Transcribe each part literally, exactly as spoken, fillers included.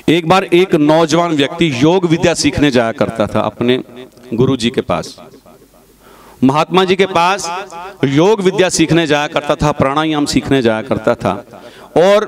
एक बार एक नौजवान व्यक्ति योग विद्या सीखने जाया करता था अपने गुरु जी के पास। महात्मा जी के पास योग विद्या सीखने जाया करता था, प्राणायाम सीखने जाया करता था। और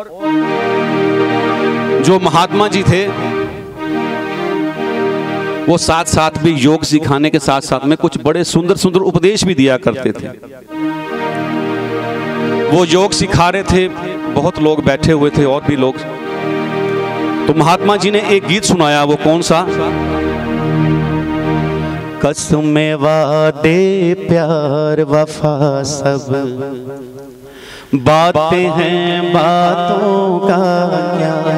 जो महात्मा जी थे वो साथ साथ भी योग सिखाने के साथ साथ में कुछ बड़े सुंदर सुंदर उपदेश भी दिया करते थे। वो योग सिखा रहे थे, बहुत लोग बैठे हुए थे और भी लोग। तो महात्मा जी ने एक गीत सुनाया, वो कौन सा? कसमें वादे प्यार वफा सब बातें हैं बातों का क्या,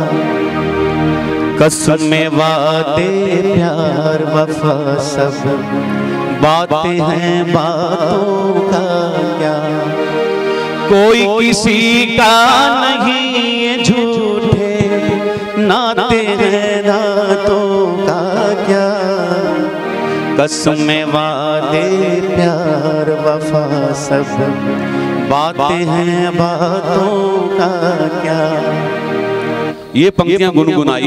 कसमें वादे प्यार वफा सब बातें हैं बातों का क्या, कोई किसी का नहीं ये झूठे नाते हैं नातों का क्या, कसमें वादे प्यार वफा सब बातें हैं बातों का क्या। ये पंक्तियां गुनगुनाई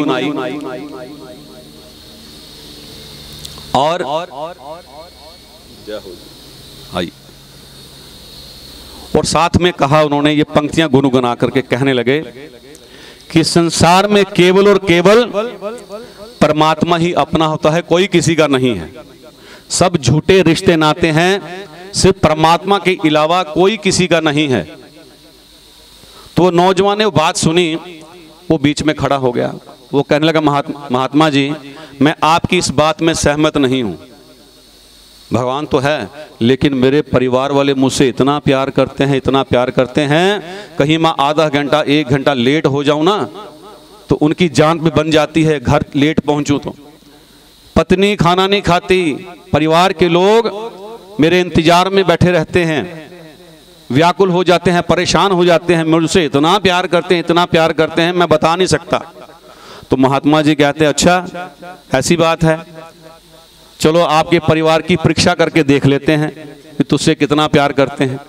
और आई और साथ में कहा उन्होंने, ये पंक्तियां गुनगुना करके कहने लगे कि संसार में केवल और केवल परमात्मा ही अपना होता है, कोई किसी का नहीं है। सब झूठे रिश्ते नाते हैं, सिर्फ परमात्मा के अलावा कोई किसी का नहीं है। तो वो नौजवान ने वो बात सुनी, वो बीच में खड़ा हो गया। वो कहने लगा, महात्मा महात्मा जी मैं आपकी इस बात में सहमत नहीं हूं। भगवान तो है लेकिन मेरे परिवार वाले मुझसे इतना प्यार करते हैं, इतना प्यार करते हैं, कहीं मैं आधा घंटा एक घंटा लेट हो जाऊं ना तो उनकी जान भी बन जाती है, घर लेट पहुंचूं तो। पत्नी खाना नहीं खाती, परिवार के लोग मेरे इंतजार में बैठे रहते हैं, व्याकुल हो जाते हैं, परेशान हो जाते हैं, मुझसे इतना प्यार करते हैं, इतना प्यार करते हैं, मैं बता नहीं सकता। तो महात्मा जी कहते हैं, अच्छा ऐसी बात है, चलो आपके परिवार की परीक्षा करके देख लेते हैं कि तुझसे कितना प्यार करते हैं।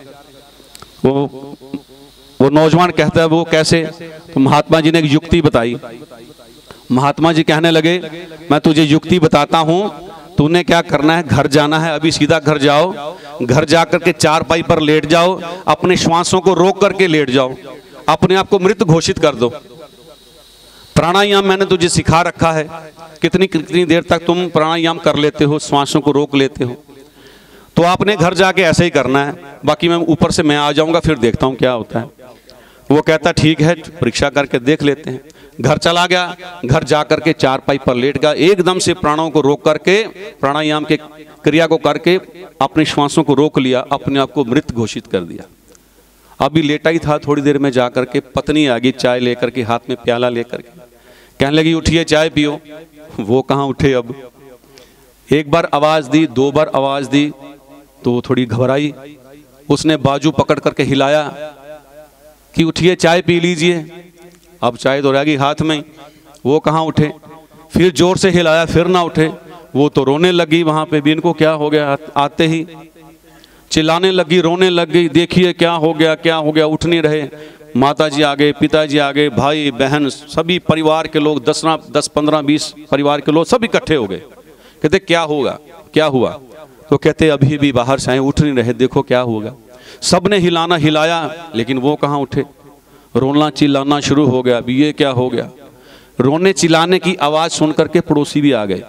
वो वो नौजवान कहता है, वो कैसे? तो महात्मा जी ने एक युक्ति बताई। महात्मा जी कहने लगे, मैं तुझे युक्ति बताता हूं, तूने क्या करना है, घर जाना है, अभी सीधा घर जाओ, घर जाकर के चारपाई पर लेट जाओ, अपने श्वासों को रोक करके लेट जाओ, अपने आप को मृत घोषित कर दो। प्राणायाम मैंने तुझे सिखा रखा है, कितनी कितनी देर तक तुम प्राणायाम कर लेते हो, श्वासों को रोक लेते हो, तो आपने घर जाके ऐसे ही करना है, बाकी मैं ऊपर से मैं आ जाऊंगा, फिर देखता हूं क्या होता है। वो कहता ठीक है, परीक्षा करके देख लेते हैं। घर चला गया, घर जाकर के चारपाई पर लेट गया, एकदम से प्राणों को रोक करके प्राणायाम के क्रिया को करके अपने श्वासों को रोक लिया, अपने आप को मृत घोषित कर दिया। अभी लेटा ही था, थोड़ी देर में जाकर के पत्नी आ गई, चाय लेकर के, हाथ में प्याला लेकर के, कहने लगी उठिए चाय पियो। वो कहाँ उठे, अब एक बार आवाज दी, दो बार आवाज दी तो वो थोड़ी घबराई, उसने बाजू पकड़ करके हिलाया कि उठिए चाय पी लीजिए। अब चाय तो रहेगी हाथ में, वो कहाँ उठे, फिर जोर से हिलाया, फिर ना उठे, वो तो रोने लगी वहां पे भी, इनको क्या हो गया, आते ही चिल्लाने लगी, रोने लग गई, देखिए क्या हो गया क्या हो गया, उठ नहीं रहे। माता जी आ गए, पिताजी आ गए, भाई बहन सभी परिवार के लोग, दस दस पंद्रह बीस परिवार के लोग सब इकट्ठे हो गए। कहते क्या होगा, क्या हुआ? तो कहते अभी भी बाहर से आए, उठ नहीं रहे, देखो क्या होगा। सबने हिलाना हिलाया लेकिन वो कहाँ उठे, रोना चिल्लाना शुरू हो गया। अब ये क्या हो गया? रोने चिल्लाने की आवाज सुन करके पड़ोसी भी आ गए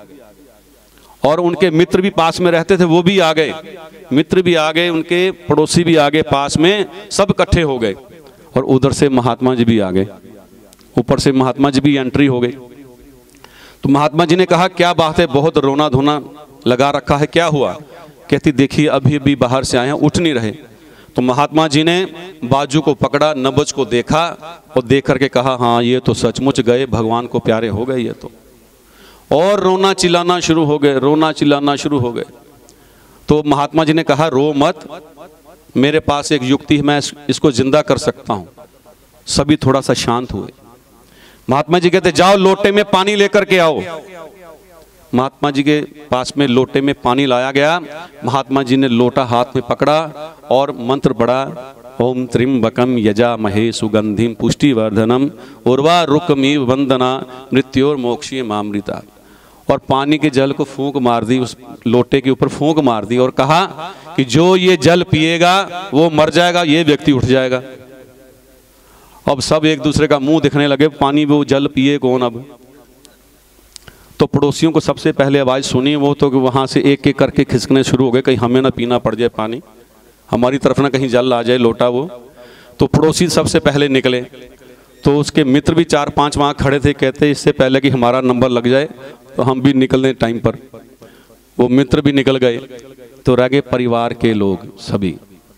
और उनके मित्र भी पास में रहते थे, वो भी आ गए, मित्र भी आ गए, उनके पड़ोसी भी आ गए, पास में सब इकट्ठे हो गए। और उधर से महात्मा जी भी आ गए, ऊपर से महात्मा जी भी एंट्री हो गई। तो महात्मा जी ने कहा क्या बात है, बहुत रोना धोना लगा रखा है, क्या हुआ? कहती देखिए अभी अभी बाहर से आए हैं, उठ नहीं रहे। तो महात्मा जी ने बाजू को पकड़ा, नब्ज को देखा और देख करके कहा हाँ ये तो सचमुच गए, भगवान को प्यारे हो गए ये तो। और रोना चिल्लाना शुरू हो गए, रोना चिल्लाना शुरू हो गए। तो महात्मा जी ने कहा रो मत, मेरे पास एक युक्ति है, मैं इसको जिंदा कर सकता हूं। सभी थोड़ा सा शांत हुए। महात्मा जी कहते जाओ लोटे में पानी लेकर के आओ। महात्मा जी के पास में लोटे में पानी लाया गया। महात्मा जी ने लोटा हाथ में पकड़ा और मंत्र पढ़ा, ओम त्र्यंबकम यजामहे सुगंधिम पुष्टिवर्धनम उर्वारुकमिव वंदना मृत्योर्मोक्षीय मामृता। और पानी के जल को फूंक मार दी, उस लोटे के ऊपर फूंक मार दी और कहा कि जो ये जल पिएगा वो मर जाएगा, ये व्यक्ति उठ जाएगा। अब सब एक दूसरे का मुंह दिखने लगे, पानी वो जल पिए कौन। अब तो पड़ोसियों को सबसे पहले आवाज़ सुनी, वो तो वहाँ से एक एक करके खिसकने शुरू हो गए, कहीं हमें ना पीना पड़ जाए पानी, हमारी तरफ ना कहीं जल आ जाए लोटा वो। तो पड़ोसी सबसे पहले निकले, तो उसके मित्र भी चार पांच वहाँ खड़े थे, कहते इससे पहले कि हमारा नंबर लग जाए तो हम भी निकलने टाइम पर। वो मित्र भी निकल गए, तो रह गए परिवार के लोग सभी।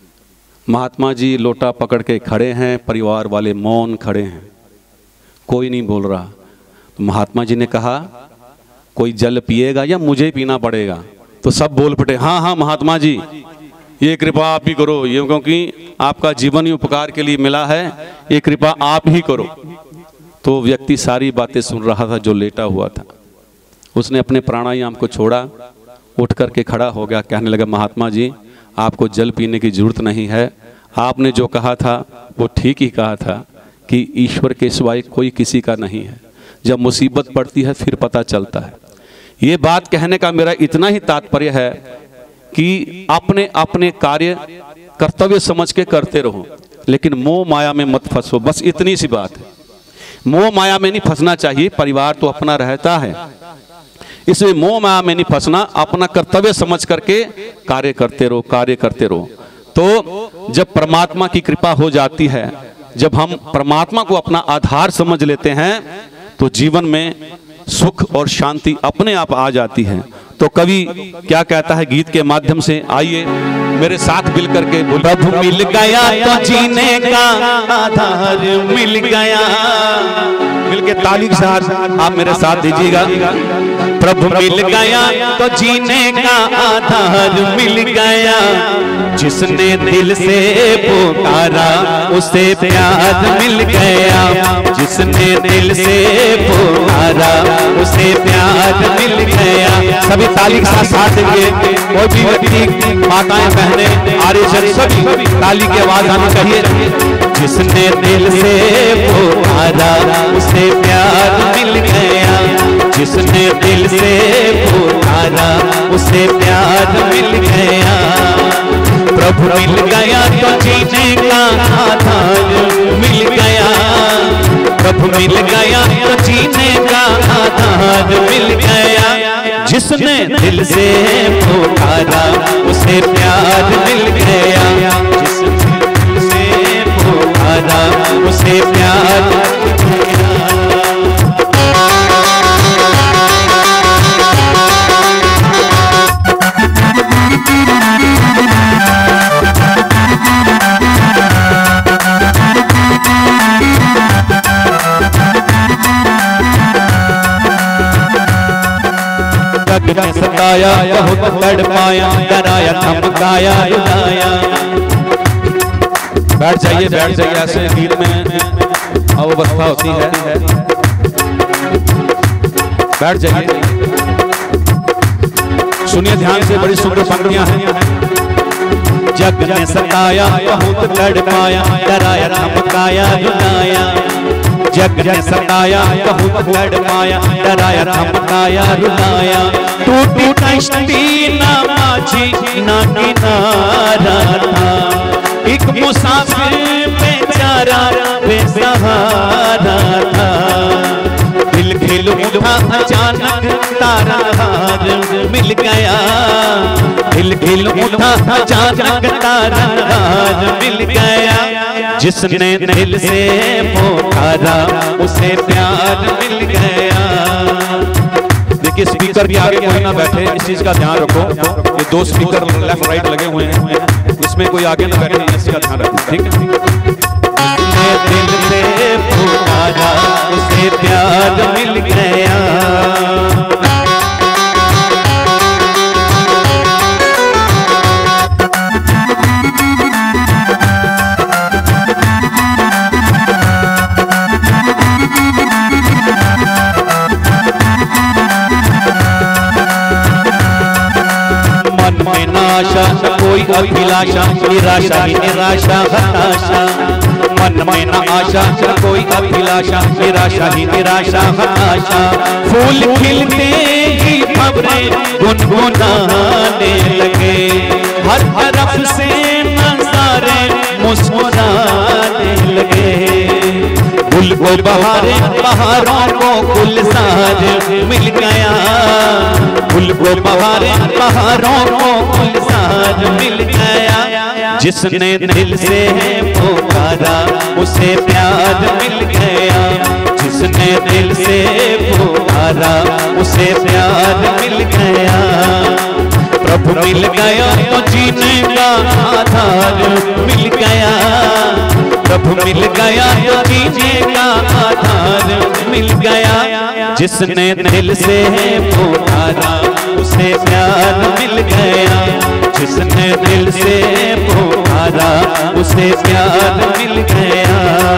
महात्मा जी लोटा पकड़ के खड़े हैं, परिवार वाले मौन खड़े हैं, कोई नहीं बोल रहा। तो महात्मा जी ने कहा कोई जल पिएगा या मुझे पीना पड़ेगा। तो सब बोल पड़े हाँ हाँ महात्मा जी, ये कृपा आप ही करो, ये क्योंकि आपका जीवन ही उपकार के लिए मिला है, ये कृपा आप ही करो। तो व्यक्ति सारी बातें सुन रहा था जो लेटा हुआ था। उसने अपने प्राणायाम को छोड़ा, उठ करके खड़ा हो गया, कहने लगा महात्मा जी आपको जल पीने की जरूरत नहीं है, आपने जो कहा था वो ठीक ही कहा था कि ईश्वर के सिवाय कोई किसी का नहीं है, जब मुसीबत पड़ती है फिर पता चलता है। ये बात कहने का मेरा इतना ही तात्पर्य है कि अपने अपने कार्य कर्तव्य समझ के करते रहो, लेकिन मोह माया में मत फंसो, बस इतनी सी बात है। मोह माया में नहीं फंसना चाहिए, परिवार तो अपना रहता है, इसलिए मोह माया में नहीं फंसना, अपना कर्तव्य समझ करके कार्य करते रहो, कार्य करते रहो। तो जब परमात्मा की कृपा हो जाती है, जब हम परमात्मा को अपना आधार समझ लेते हैं, तो जीवन में सुख और शांति अपने आप आ जाती है। तो कवि क्या कहता है गीत के माध्यम से, आइए मेरे साथ मिल करके बोल। प्रभु मिल गया तो जीने का आधार मिल गया, मिलके ताली के साथ आप मेरे साथ दीजिएगा। प्रभु मिल गया तो जीने का आधार मिल गया, जिसने दिल से पुकारा उसे प्यार मिल गया, जिसने दिल से पुकारा उसे प्यार मिल गया। सभी ताली के साथ साथ देंगे, कोई भी व्यक्ति, माताएं बहनें आर्यजन सभी ताली की आवाज आनी चाहिए। जिसने दिल से पुकारा उसे प्यार मिल गया, जिसने दिल से पुकारा उसे प्यार मिल गया। प्रभु मिल गया तो जीने का आधार मिल गया, प्रभु मिल गया तो जीने का आधार मिल गया, जिसने दिल से पुकारा उसे प्यार मिल गया, जिसने दिल से पुकारा उसे प्यार मिल गया। जग में सताया बहुत तड़पाया, डराया धमकाया रुलाया। बैठ जाइए बैठ जाइए, ऐसे गीत में अवस्था होती है, बैठ जाइए, सुनिए ध्यान से, बड़ी सुंदर पंक्तियां हैं। जग में सताया बहुत तड़पाया, डराया धमकाया रुलाया, जग में सताया बहुत तड़पाया, डराया धमकाया रुलाया। टूटी कश्ती ना माझी ना किनारा था, एक मुसाफिर बेचारा बेसहारा था। दिल खिल उठा अचानक तारा हार मिल गया, दिल खिल उठा अचानक तारा हार मिल गया, जिसने दिल से पुकारा उसे प्यार मिल गया। देखिए स्पीकर के आगे कोई ना बैठे, इस चीज का ध्यान रखो। ये दो स्पीकर लेफ्ट राइट लगे हुए हैं, इसमें कोई आगे ना बैठे, इसका ध्यान रखो, ठीक है। जिसने दिल से पुकारा उसे प्यार मिल गया। मन में नाशा कोई अभिलाषा, निराशा ही निराशा हताशा। मन में न आशा न कोई अभिलाषा, निराशा ही निराशा हताशा। फूल खिलते ही खबरें गुनगुनाने लगे, हर तरफ से नजारे मुस्कुराने लगे। गुल को बहारे बहारों को गुलजार मिल गया, गुल को बहारे बहारों को गुलजार मिल गया। जिसने दिल से पुकारा उसे प्यार मिल गया, जिसने दिल से पुकारा उसे प्यार मिल गया। प्रभु मिल गया तो जीने का आधार मिल गया, प्रभु मिल गया तो जीने का आधार मिल गया। जिसने दिल से पुकारा उसे प्यार मिल गया, जिसने दिल से पुकारा उसे प्यार मिल गया।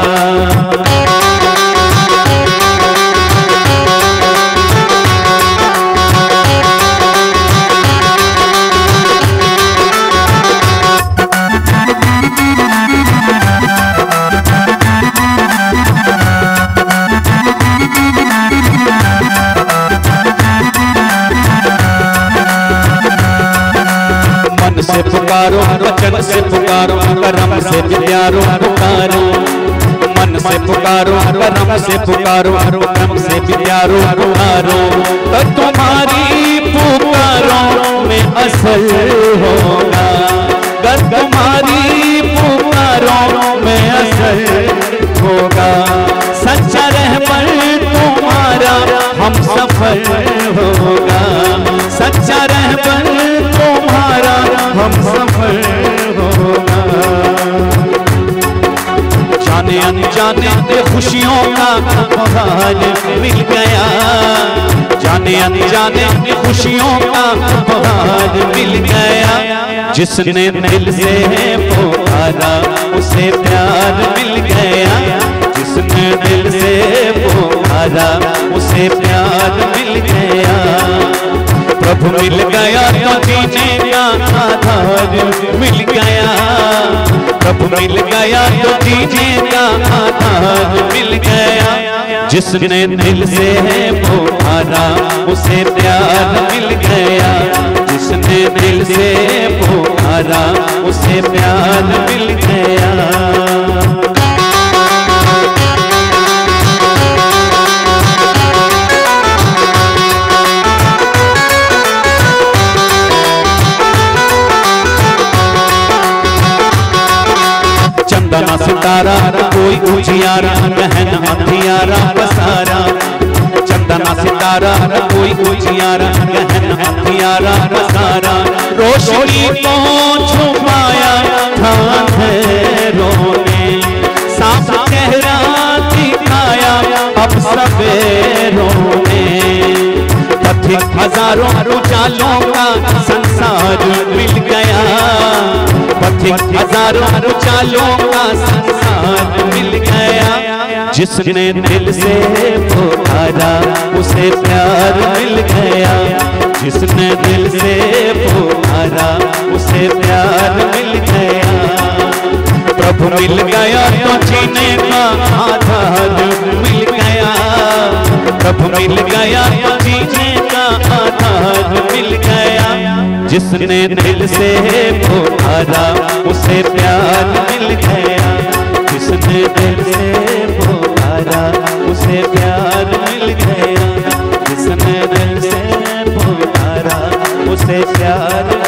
से पुकारो वचन से पुकारो करम से प्यारो पुकारो, मन से पुकारो करम से पुकारो करम से प्यारो पुकारो। तो तुम्हारी पुकारों में असर होगा, कर तुम्हारी पुकारों में असर होगा। सच्चा रहबर तुम्हारा हम सफल होगा, सच्चा रहबर तुम्हारा हम सफल होगा। जाने अनजाने खुशियों का बहार मिल गया, जाने अनजाने खुशियों का बहार मिल गया। जिसने दिल से पुकारा उसे प्यार मिल गया, जिसने दिल से पुकारा उसे प्यार मिल गया। प्रभु मिल गया तो जीने का आधार मिल गया, प्रभु मिल गया तो जीने का आधार मिल गया। जिसने दिल से पुकारा उसे प्यार मिल गया, जिसने दिल से पुकारा उसे प्यार मिल गया। चंदना सितारा कोई उजियारा गहन अंधियारा पसारा, चंदना सितारा कोई उजियारा गहन अंधियारा पसारा। रोशनी को छुपाया था अंधेरों ने, साफ चेहरा दिखाया अब सवेरों ने। पथिक हजारों उजालों का संसार मिल गया, पथिक हजारों उजालों का संसार मिल गया। जिसने दिल से पुकारा उसे प्यार मिल गया, जिसने दिल से पुकारा उसे प्यार मिल गया। प्रभु मिल गया तो जीने का आधार मिल गया, प्रभु मिल गया तो जीने का आधार मिल गया। जिसने दिल से पुकारा उसे प्यार मिल गया, जिसने दिल से पुकारा उसे प्यार मिल गया, जिसने दिल से पुकारा उसे प्यार